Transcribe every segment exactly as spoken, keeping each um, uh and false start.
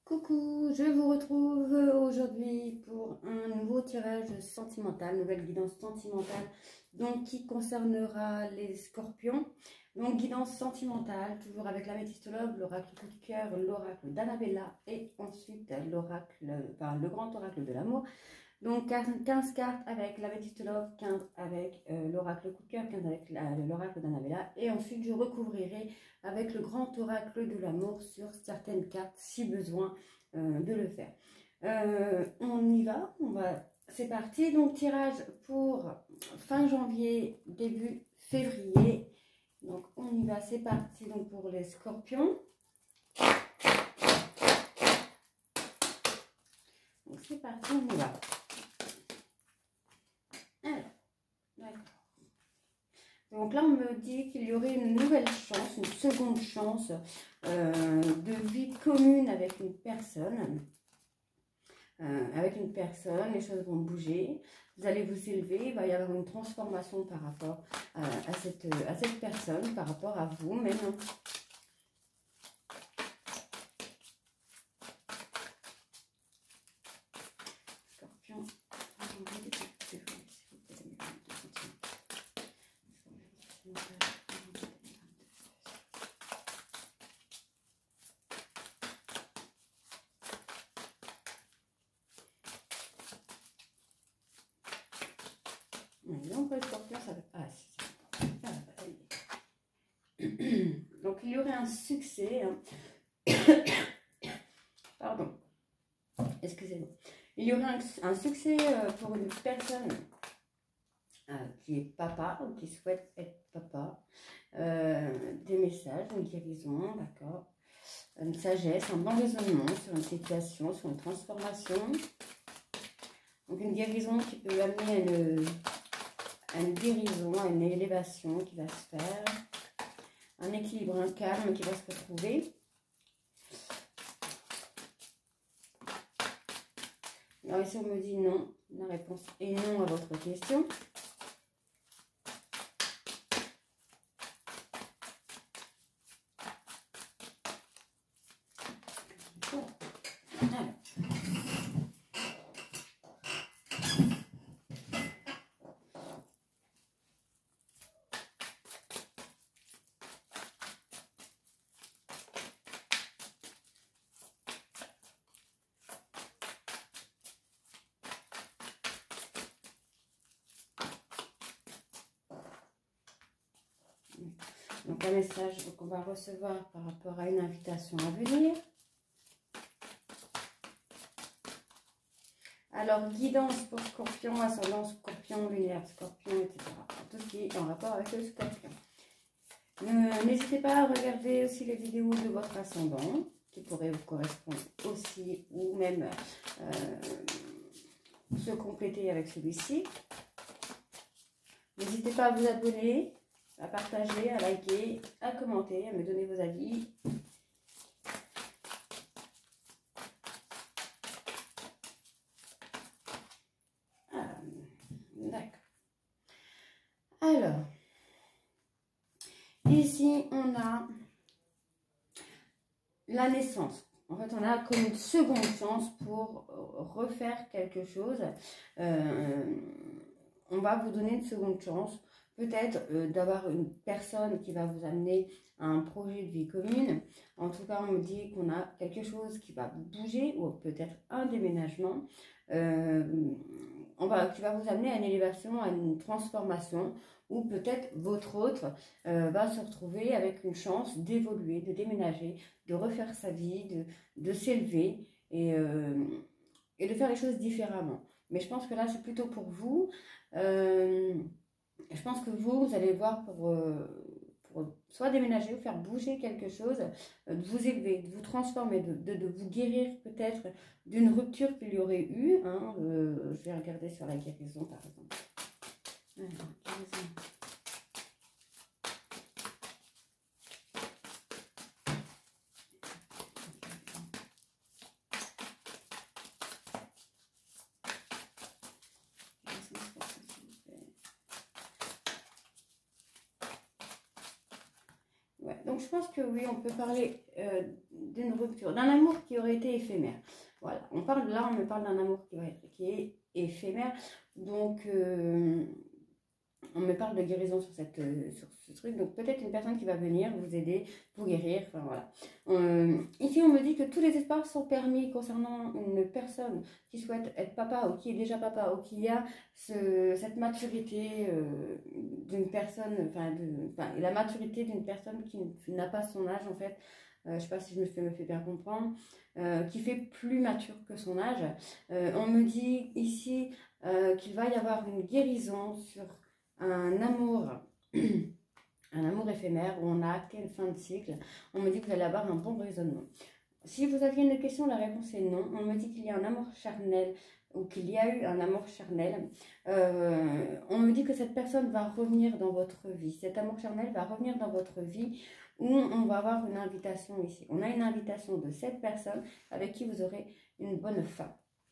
Coucou, je vous retrouve aujourd'hui pour un nouveau tirage sentimental, nouvelle guidance sentimentale, donc qui concernera les scorpions. Donc guidance sentimentale, toujours avec l'améthystologue, l'oracle coup de cœur, l'oracle d'Annabella et ensuite l'oracle, enfin le grand oracle de l'amour. Donc quinze cartes avec l'améthystologue, quinze avec euh, l'oracle coup de cœur, quinze avec l'oracle d'Annabella. Et ensuite je recouvrirai avec le grand oracle de l'amour sur certaines cartes si besoin euh, de le faire. Euh, on y va, on va, c'est parti. Donc tirage pour fin janvier, début février. Donc on y va, c'est parti donc pour les scorpions. Donc c'est parti, on y va. Donc là, on me dit qu'il y aurait une nouvelle chance, une seconde chance euh, de vie commune avec une personne. Euh, avec une personne, les choses vont bouger. Vous allez vous élever, il va y avoir une transformation par rapport à, à, cette, à cette personne, par rapport à vous-même. Scorpion. Donc, le scorpion, ça va. Ah, si, ah, donc, il y aurait un succès. Hein. Pardon. Excusez-moi. Il y aurait un, un succès euh, pour une personne euh, qui est papa ou qui souhaite être papa. Euh, des messages, une guérison, d'accord. Une sagesse, un bon raisonnement sur une situation, sur une transformation. Donc, une guérison qui peut amener à une. à une guérison, à une élévation qui va se faire, un équilibre, un calme qui va se retrouver. Alors ici on me dit non, la réponse est non à votre question. Donc un message qu'on va recevoir par rapport à une invitation à venir. Alors guidance pour Scorpion, ascendant Scorpion, lunaire Scorpion, et cetera. Tout ce qui est en rapport avec le Scorpion. Euh, N'hésitez pas à regarder aussi les vidéos de votre ascendant, qui pourraient vous correspondre aussi, ou même euh, se compléter avec celui-ci. N'hésitez pas à vous abonner, à partager, à liker, à commenter, à me donner vos avis. Ah, d'accord. Alors, ici on a la naissance. En fait, on a comme une seconde chance pour refaire quelque chose. Euh, on va vous donner une seconde chance. Peut-être euh, d'avoir une personne qui va vous amener à un projet de vie commune. En tout cas, on me dit qu'on a quelque chose qui va bouger ou peut-être un déménagement. Euh, on va, qui va vous amener à une élévation, à une transformation. Ou peut-être votre autre euh, va se retrouver avec une chance d'évoluer, de déménager, de refaire sa vie, de, de s'élever et, euh, et de faire les choses différemment. Mais je pense que là, c'est plutôt pour vous. Euh, je pense que vous, vous allez voir pour, euh, pour soit déménager ou faire bouger quelque chose, euh, de vous élever, de vous transformer, de, de, de vous guérir peut-être d'une rupture qu'il y aurait eu. Hein, euh, je vais regarder sur la guérison par exemple. Alors, guérison. Ouais, donc je pense que oui, on peut parler euh, d'une rupture, d'un amour qui aurait été éphémère. Voilà, on parle là, on me parle d'un amour qui, va être, qui est éphémère. Donc, euh, on me parle de guérison sur, cette, sur ce truc. Donc, peut-être une personne qui va venir vous aider, vous guérir. Enfin, voilà. Euh, ici, on me dit que tous les espaces sont permis concernant une personne qui souhaite être papa ou qui est déjà papa ou qui a ce, cette maturité euh, d'une personne, enfin, de, enfin, la maturité d'une personne qui n'a pas son âge, en fait. Euh, je ne sais pas si je me fais, me fais bien comprendre, euh, qui fait plus mature que son âge. Euh, on me dit ici euh, qu'il va y avoir une guérison sur un amour, un amour éphémère où on a acté une fin de cycle. On me dit que vous allez avoir un bon raisonnement. Si vous aviez une question, la réponse est non. On me dit qu'il y a un amour charnel ou qu'il y a eu un amour charnel. Euh, on me dit que cette personne va revenir dans votre vie. Cet amour charnel va revenir dans votre vie où on va avoir une invitation ici. On a une invitation de cette personne avec qui vous aurez une bonne fin.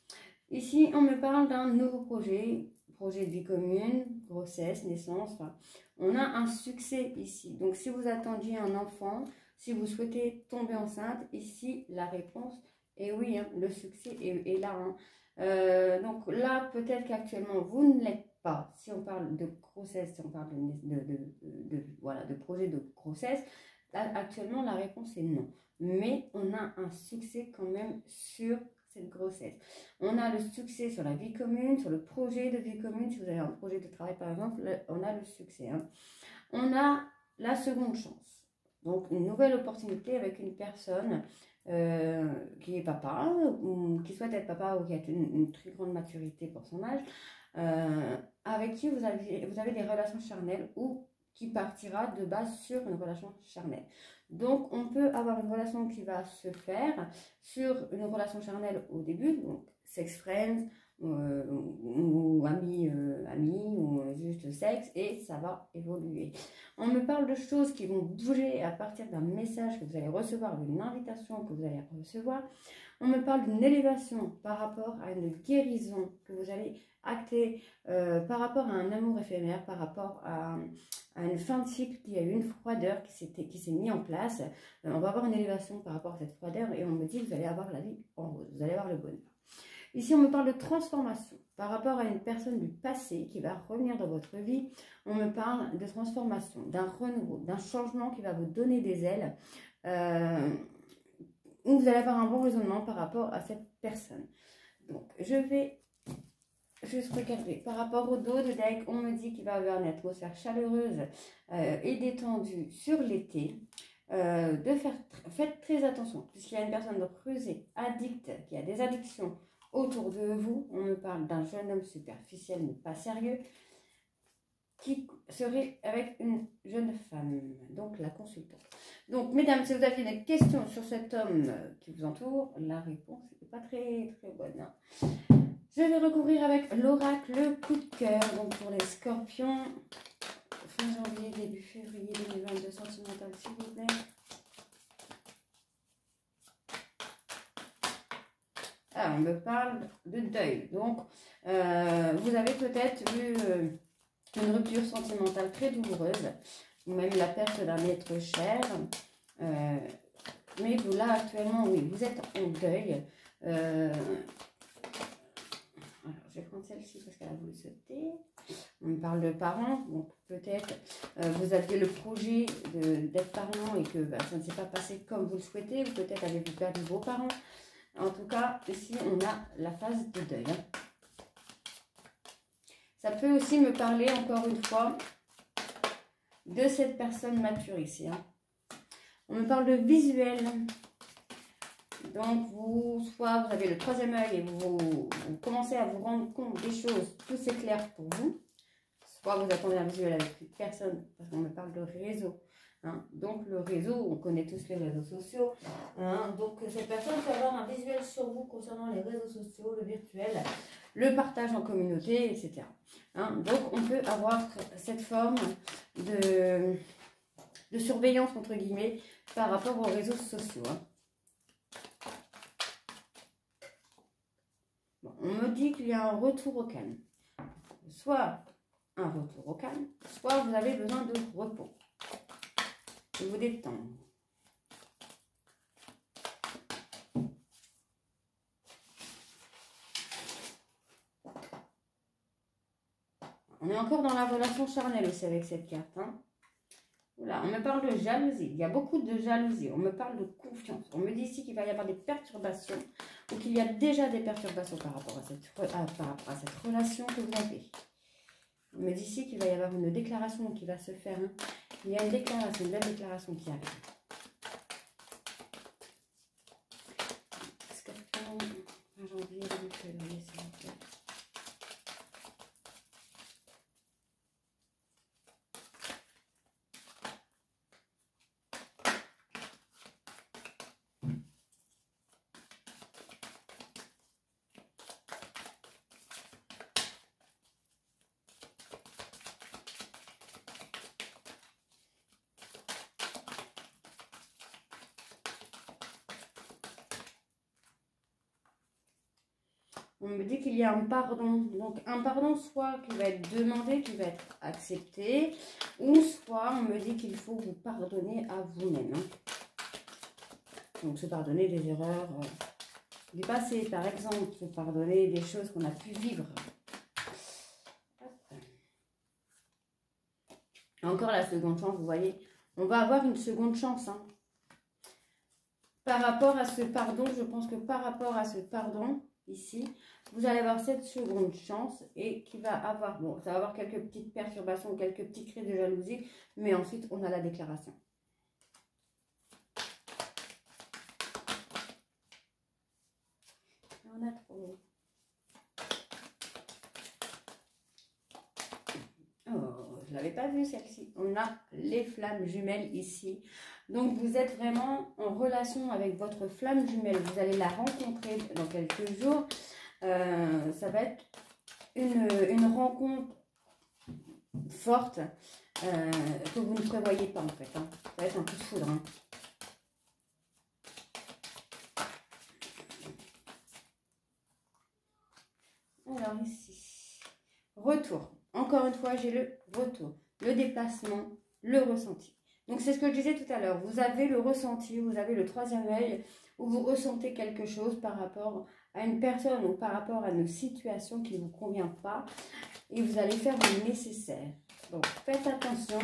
Ici, on me parle d'un nouveau projet, projet de vie commune, grossesse, naissance. Enfin, on a un succès ici. Donc, si vous attendiez un enfant, si vous souhaitez tomber enceinte, ici, la réponse est oui, hein, le succès est, est là. Hein. Euh, donc là, peut-être qu'actuellement, vous ne l'êtes pas. Si on parle de grossesse, si on parle de, de, de, de, de, voilà, de projet de grossesse, là, actuellement, la réponse est non. Mais on a un succès quand même sur cette grossesse. On a le succès sur la vie commune, sur le projet de vie commune. Si vous avez un projet de travail, par exemple, on a le succès. Hein. On a la seconde chance. Donc, une nouvelle opportunité avec une personne euh, qui est papa, ou qui souhaite être papa, ou qui a une, une très grande maturité pour son âge, euh, avec qui vous avez, vous avez des relations charnelles ou qui partira de base sur une relation charnelle. Donc, on peut avoir une relation qui va se faire sur une relation charnelle au début, donc sex friends, euh, ou, ou amis, euh, amis, ou juste sexe, et ça va évoluer. On me parle de choses qui vont bouger à partir d'un message que vous allez recevoir, d'une invitation que vous allez recevoir. On me parle d'une élévation par rapport à une guérison que vous allez acter, euh, par rapport à un amour éphémère, par rapport à, à une fin de cycle, qui a eu une froideur qui s'est mise en place. Euh, on va avoir une élévation par rapport à cette froideur et on me dit que vous allez avoir la vie en rose, vous allez avoir le bonheur. Ici, on me parle de transformation par rapport à une personne du passé qui va revenir dans votre vie. On me parle de transformation, d'un renouveau, d'un changement qui va vous donner des ailes. Euh, où vous allez avoir un bon raisonnement par rapport à cette personne. Donc, je vais juste regarder. Par rapport au dos de deck, on me dit qu'il va y avoir une atmosphère chaleureuse euh, et détendue sur l'été. Euh, de faire, faites très attention, puisqu'il y a une personne de rusée, addicte, qui a des addictions autour de vous. On me parle d'un jeune homme superficiel, mais pas sérieux, qui serait avec une jeune femme, donc la consultante. Donc, mesdames, si vous aviez des questions sur cet homme qui vous entoure, la réponse n'est pas très, très bonne. Hein. Je vais recouvrir avec l'oracle coup de cœur, donc pour les scorpions, fin janvier, début février deux mille vingt-deux, sentimental, s'il vous plaît. Ah, on me parle de deuil. Donc, euh, vous avez peut-être eu euh, une rupture sentimentale très douloureuse, ou même la perte d'un être cher. Euh, mais vous, là, actuellement, oui, vous êtes en deuil. Euh, alors, je vais prendre celle-ci parce qu'elle a voulu sauter. On me parle de parents, donc peut-être euh, vous aviez le projet d'être parent et que bah, ça ne s'est pas passé comme vous le souhaitez, ou peut-être avez-vous perdu vos parents. En tout cas, ici, on a la phase de deuil. Ça peut aussi me parler, encore une fois, de cette personne mature ici. Hein. On me parle de visuel. Donc, vous, soit vous avez le troisième œil et vous, vous commencez à vous rendre compte des choses, tout s'éclaire pour vous. Soit vous attendez un visuel avec une personne, parce qu'on me parle de réseau. Hein. Donc, le réseau, on connaît tous les réseaux sociaux. Hein. Donc, cette personne peut avoir un visuel sur vous concernant les réseaux sociaux, le virtuel, le partage en communauté, et cetera. Hein. Donc, on peut avoir cette forme de, de surveillance, entre guillemets, par rapport aux réseaux sociaux. Hein. Bon, on me dit qu'il y a un retour au calme. Soit un retour au calme, soit vous avez besoin de repos. De vous détendre. On est encore dans la relation charnelle aussi avec cette carte. Hein. Là, on me parle de jalousie. Il y a beaucoup de jalousie. On me parle de confiance. On me dit ici qu'il va y avoir des perturbations ou qu'il y a déjà des perturbations par rapport à cette, à, par rapport à cette relation que vous avez. On me dit ici qu'il va y avoir une déclaration qui va se faire. Hein. Il y a une déclaration, une belle déclaration qui arrive. Scorpion, janvier, février, s'il vous plaît. On me dit qu'il y a un pardon. Donc, un pardon soit qui va être demandé, qui va être accepté, ou soit on me dit qu'il faut vous pardonner à vous-même. Hein. Donc, se pardonner des erreurs euh, du passé, par exemple. Se pardonner des choses qu'on a pu vivre. Encore la seconde chance, vous voyez. On va avoir une seconde chance. Hein. Par rapport à ce pardon, je pense que par rapport à ce pardon... Ici, vous allez avoir cette seconde chance et qui va avoir, bon, ça va avoir quelques petites perturbations, quelques petits cris de jalousie, mais ensuite, on a la déclaration. On a trop. Oh, je ne l'avais pas vue celle-ci. On a les flammes jumelles ici. Donc, vous êtes vraiment en relation avec votre flamme jumelle. Vous allez la rencontrer dans quelques jours. Euh, ça va être une, une rencontre forte euh, que vous ne prévoyez pas en fait. Hein. Ça va être un coup de foudre. Hein. Alors ici, retour. Encore une fois, j'ai le retour, le déplacement, le ressenti. Donc, c'est ce que je disais tout à l'heure. Vous avez le ressenti, vous avez le troisième œil où vous ressentez quelque chose par rapport à une personne ou par rapport à une situation qui ne vous convient pas. Et vous allez faire le nécessaire. Donc, faites attention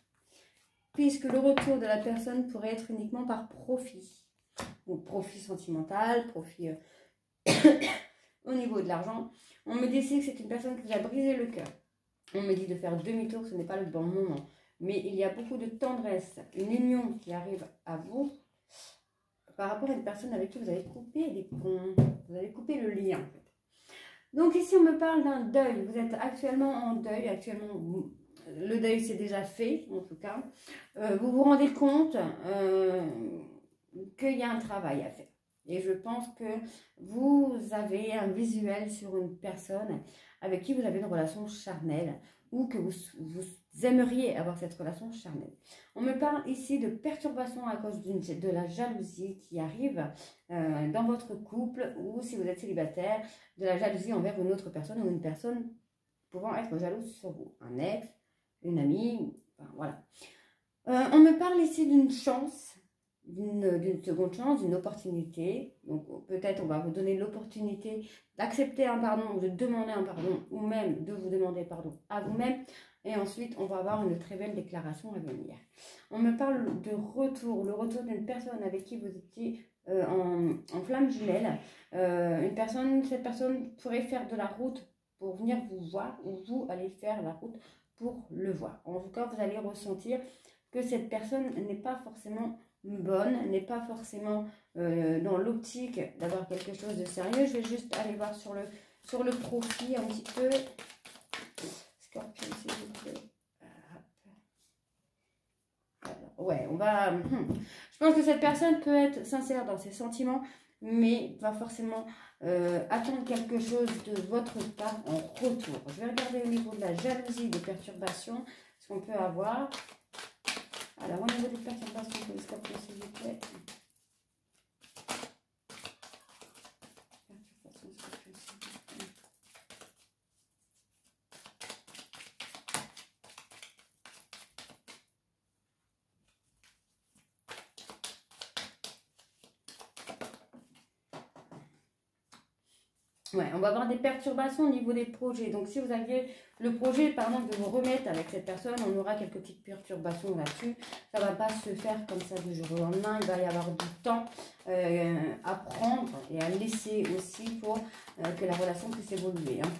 puisque le retour de la personne pourrait être uniquement par profit. Donc, profit sentimental, profit euh, au niveau de l'argent. On me dit ici que c'est une personne qui vous a brisé le cœur. On me dit de faire demi-tour, ce n'est pas le bon moment. Mais il y a beaucoup de tendresse, une union qui arrive à vous par rapport à une personne avec qui vous avez coupé les ponts, vous avez coupé le lien. En fait. Donc ici, on me parle d'un deuil. Vous êtes actuellement en deuil, actuellement, le deuil c'est déjà fait, en tout cas. Euh, vous vous rendez compte euh, qu'il y a un travail à faire. Et je pense que vous avez un visuel sur une personne avec qui vous avez une relation charnelle ou que vous, vous aimeriez avoir cette relation charnelle. On me parle ici de perturbations à cause de la jalousie qui arrive euh, dans votre couple ou si vous êtes célibataire, de la jalousie envers une autre personne ou une personne pouvant être jalouse sur vous. Un ex, une amie, enfin, voilà. Euh, on me parle ici d'une chance, d'une seconde chance, d'une opportunité. Donc peut-être on va vous donner l'opportunité d'accepter un pardon ou de demander un pardon ou même de vous demander pardon à vous-même. Et ensuite, on va avoir une très belle déclaration à venir. On me parle de retour, le retour d'une personne avec qui vous étiez euh, en, en flamme jumelle. Euh, une personne, cette personne pourrait faire de la route pour venir vous voir ou vous allez faire la route pour le voir. En tout cas, vous allez ressentir que cette personne n'est pas forcément bonne, n'est pas forcément euh, dans l'optique d'avoir quelque chose de sérieux. Je vais juste aller voir sur le, sur le profil un petit peu. Scorpion, s'il vous plaît. Alors, ouais, on va... Hmm. Je pense que cette personne peut être sincère dans ses sentiments, mais va forcément euh, attendre quelque chose de votre part en retour. Je vais regarder au niveau de la jalousie, des perturbations, ce qu'on peut avoir. Alors, au niveau des perturbations pour les scorpions, s'il vous plaît. Perturbations, scorpions, s'il vous plaît. Ouais, on va avoir des perturbations au niveau des projets. Donc, si vous aviez le projet, par exemple, de vous remettre avec cette personne, on aura quelques petites perturbations là-dessus. Ça ne va pas se faire comme ça du jour au lendemain. Il va y avoir du temps euh, à prendre et à laisser aussi pour euh, que la relation puisse évoluer. Hein.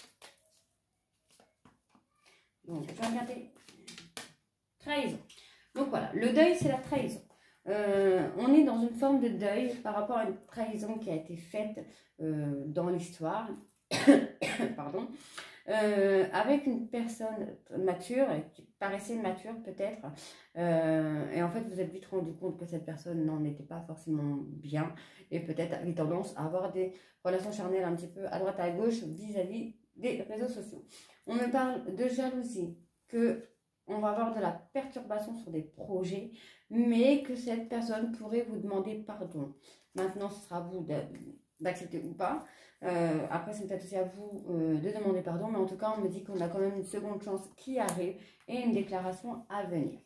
Donc, je vais regarder. Trahison. Donc, voilà. Le deuil, c'est la trahison. Euh, on est dans une forme de deuil par rapport à une trahison qui a été faite euh, dans l'histoire, pardon, euh, avec une personne mature, qui paraissait mature peut-être, euh, et en fait vous êtes vite rendu compte que cette personne n'en était pas forcément bien, et peut-être avait tendance à avoir des relations charnelles un petit peu à droite à gauche vis-à-vis des réseaux sociaux. On me parle de jalousie, que on va avoir de la perturbation sur des projets, mais que cette personne pourrait vous demander pardon. Maintenant, ce sera à vous d'accepter ou pas. Euh, après, c'est peut-être aussi à vous euh, de demander pardon, mais en tout cas, on me dit qu'on a quand même une seconde chance qui arrive et une déclaration à venir.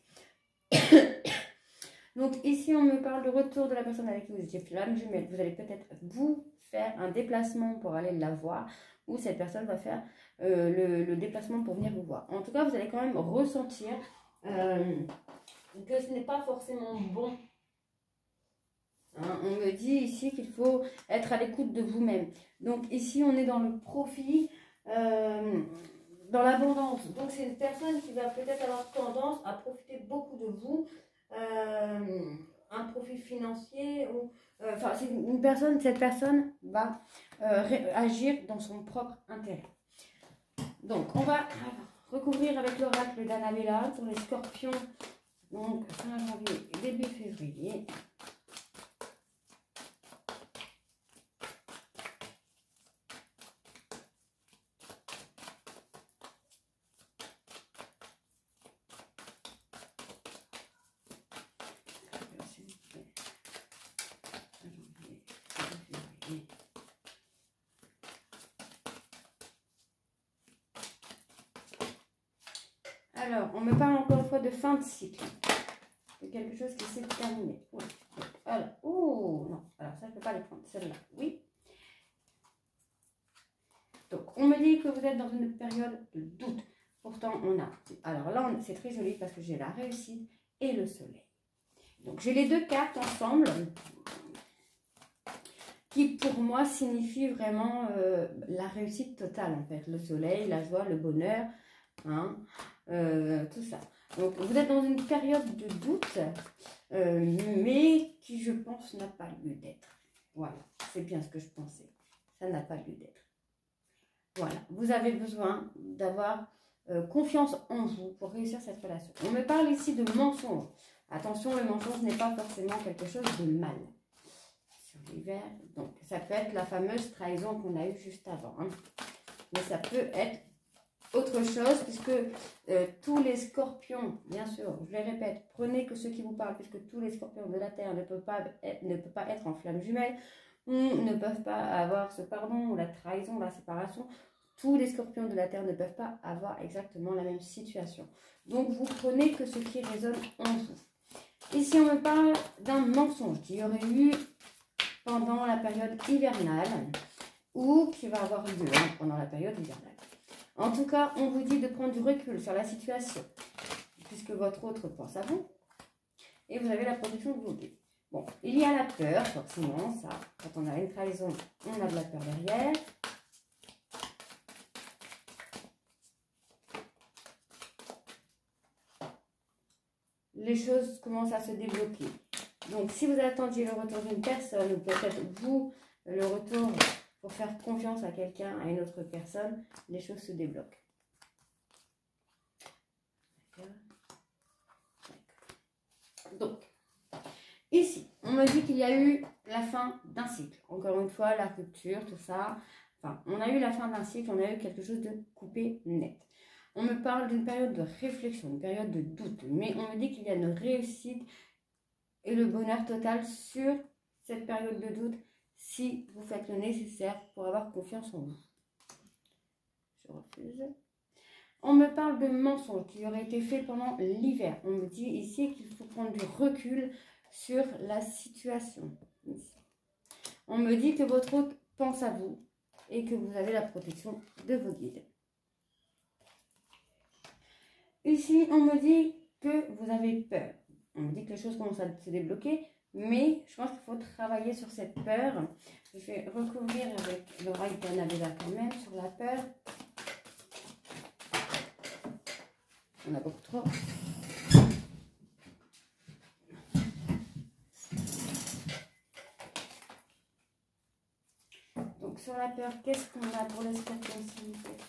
Donc ici, on me parle de retour de la personne avec qui vous étiez flamme jumelle. Vous allez peut-être vous faire un déplacement pour aller la voir, ou cette personne va faire euh, le, le déplacement pour venir vous voir. En tout cas, vous allez quand même ressentir euh, que ce n'est pas forcément bon. Hein, on me dit ici qu'il faut être à l'écoute de vous-même. Donc ici, on est dans le profit, euh, dans l'abondance. Donc c'est une personne qui va peut-être avoir tendance à profiter beaucoup de vous, euh, un profit financier, ou euh, enfin c'est une personne, cette personne va euh, agir dans son propre intérêt. Donc on va recouvrir avec l'oracle d'Annabella pour les scorpions, donc fin janvier, début février. Alors, on me parle encore une fois de fin de cycle. De quelque chose qui s'est terminé. Oui. Alors, oh non. Alors, ça, je ne peux pas les prendre. Celle-là, oui. Donc, on me dit que vous êtes dans une période de doute. Pourtant, on a... Alors là, c'est très joli parce que j'ai la réussite et le soleil. Donc, j'ai les deux cartes ensemble qui, pour moi, signifient vraiment euh, la réussite totale, en fait. Le soleil, la joie, le bonheur, hein, euh, tout ça. Donc, vous êtes dans une période de doute, euh, mais qui, je pense, n'a pas lieu d'être. Voilà, c'est bien ce que je pensais. Ça n'a pas lieu d'être. Voilà, vous avez besoin d'avoir euh, confiance en vous pour réussir cette relation. On me parle ici de mensonge. Attention, le mensonge n'est pas forcément quelque chose de mal. Sur l'hiver, donc ça peut être la fameuse trahison qu'on a eue juste avant. Hein. Mais ça peut être autre chose, puisque euh, tous les scorpions, bien sûr, je les répète, prenez que ceux qui vous parlent, puisque tous les scorpions de la Terre ne peuvent pas être, ne peuvent pas être en flamme jumelle, ou ne peuvent pas avoir ce pardon, ou la trahison, la séparation. Tous les scorpions de la Terre ne peuvent pas avoir exactement la même situation. Donc, vous prenez que ce qui résonne en vous. Ici, on me parle d'un mensonge qu'il y aurait eu pendant la période hivernale, ou qui va avoir lieu hein, pendant la période hivernale. En tout cas, on vous dit de prendre du recul sur la situation, puisque votre autre pense à vous, et vous avez la protection de vos guides. Bon, il y a la peur, forcément, ça, quand on a une trahison, on a de la peur derrière. Les choses commencent à se débloquer. Donc, si vous attendiez le retour d'une personne, ou peut-être vous, le retour pour faire confiance à quelqu'un, à une autre personne, les choses se débloquent. Donc, ici, on me dit qu'il y a eu la fin d'un cycle. Encore une fois, la rupture, tout ça. Enfin, on a eu la fin d'un cycle, on a eu quelque chose de coupé net. On me parle d'une période de réflexion, une période de doute. Mais on me dit qu'il y a une réussite et le bonheur total sur cette période de doute si vous faites le nécessaire pour avoir confiance en vous. Je refuse. On me parle de mensonges qui auraient été faits pendant l'hiver. On me dit ici qu'il faut prendre du recul sur la situation. Ici. On me dit que votre hôte pense à vous et que vous avez la protection de vos guides. Ici, on me dit que vous avez peur. On me dit que les choses commencent à se débloquer, mais je pense qu'il faut travailler sur cette peur. Je vais recouvrir avec l'oreille d'Annabella quand même sur la peur. On a beaucoup trop. Donc sur la peur, qu'est-ce qu'on a pour les scorpions, s'il vous plaît?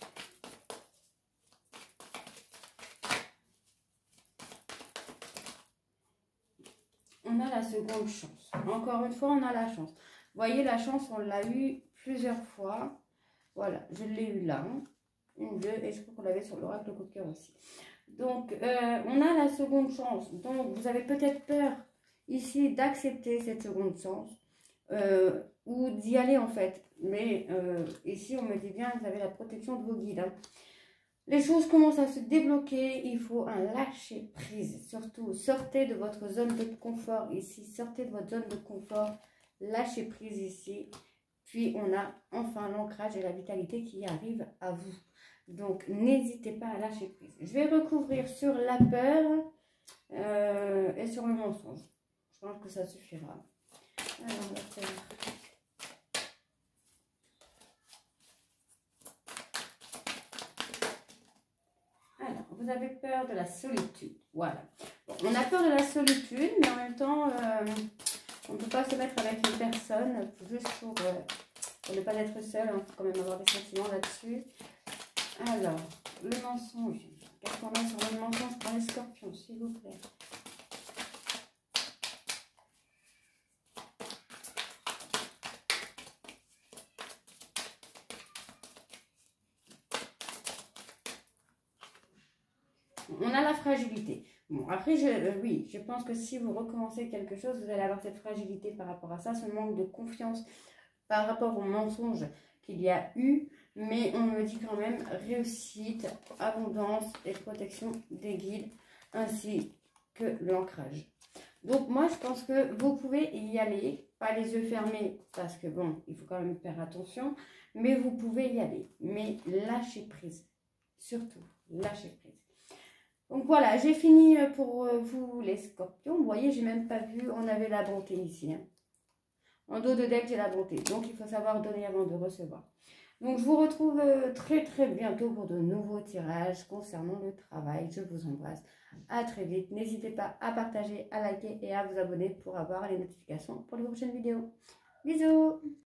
On a la seconde chance. Encore une fois, on a la chance. Vous voyez, la chance, on l'a eu plusieurs fois. Voilà, je l'ai eu là. Une, deux, et je crois qu'on l'avait sur l'oracle coup de cœur aussi. Donc, euh, on a la seconde chance. Donc, vous avez peut-être peur ici d'accepter cette seconde chance. Euh, ou d'y aller en fait. Mais euh, ici, on me dit bien, vous avez la protection de vos guides. Hein. Les choses commencent à se débloquer, il faut un lâcher prise. Surtout, sortez de votre zone de confort ici, sortez de votre zone de confort, lâchez prise ici. Puis, on a enfin l'ancrage et la vitalité qui arrivent à vous. Donc, n'hésitez pas à lâcher prise. Je vais recouvrir sur la peur euh, et sur le mensonge. Je pense que ça suffira. Alors, la peur. Vous avez peur de la solitude. Voilà. Bon, on a peur de la solitude, mais en même temps, euh, on ne peut pas se mettre avec une personne juste pour, euh, pour ne pas être seul. On peut quand même avoir des sentiments là-dessus. Alors, le mensonge. Qu'est-ce qu'on a sur le mensonge pour les scorpions, s'il vous plaît? On a la fragilité. Bon, après, je, euh, oui, je pense que si vous recommencez quelque chose, vous allez avoir cette fragilité par rapport à ça, ce manque de confiance par rapport au mensonge qu'il y a eu. Mais on me dit quand même réussite, abondance et protection des guides, ainsi que l'ancrage. Donc moi, je pense que vous pouvez y aller, pas les yeux fermés, parce que bon, il faut quand même faire attention, mais vous pouvez y aller. Mais lâchez prise, surtout, lâchez prise. Donc voilà, j'ai fini pour vous les scorpions. Vous voyez, j'ai même pas vu, on avait la bonté ici. Hein. En dos de deck, j'ai la bonté. Donc il faut savoir donner avant de recevoir. Donc je vous retrouve très très bientôt pour de nouveaux tirages concernant le travail. Je vous embrasse. À très vite. N'hésitez pas à partager, à liker et à vous abonner pour avoir les notifications pour les prochaines vidéos. Bisous!